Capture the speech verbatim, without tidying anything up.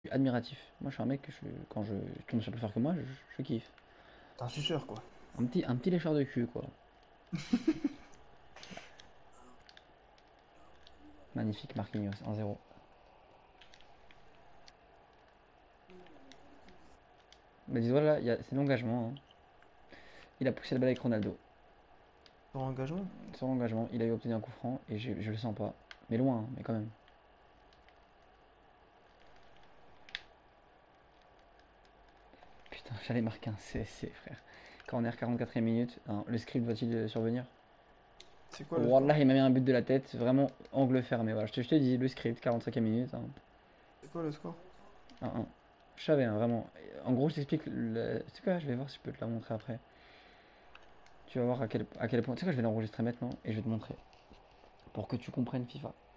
admiratif. Moi, je suis un mec, je, quand je, je tombe sur plus fort que moi, je, je kiffe. T'es un suceur, quoi. Un petit, un petit lécheur de cul, quoi. Magnifique, Marquinhos, un zéro. Mais dis voilà, il y a- c'est l'engagement, hein. Il a poussé le balle avec Ronaldo. Ton engagement? Sans l'engagement, il a eu obtenu un coup franc et je, je le sens pas. Mais loin, hein, mais quand même. Putain, j'allais marquer un C S C, frère. Corner, quarante-quatrième minute. Hein, le script va-t-il euh, survenir? C'est quoi le Oh score? là, il m'a mis un but de la tête, vraiment angle fermé. Voilà, je te, je te dis, le script, quarante-cinquième minute. Hein, C'est quoi le score? un un. Je savais, hein, vraiment. En gros, je t'explique. le- C'est quoi? Je vais voir si je peux te la montrer après. Tu vas voir à quel, à quel point. Tu sais quoi, je vais l'enregistrer maintenant et je vais te montrer. Pour que tu comprennes FIFA.